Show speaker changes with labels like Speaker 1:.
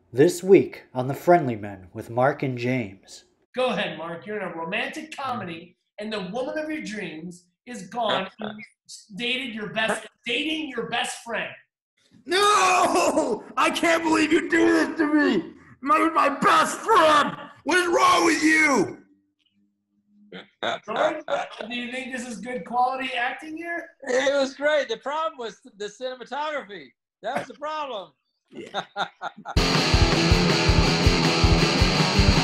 Speaker 1: This week on The Friendly Men with Mark and James.
Speaker 2: Go ahead, Mark. You're in a romantic comedy, and the woman of your dreams is gone. And you dating your best friend.
Speaker 3: No! I can't believe you do this to me! My best friend! What is wrong with you?
Speaker 2: George, do you think this is good quality acting here?
Speaker 4: It was great. The problem was the cinematography. That was the problem.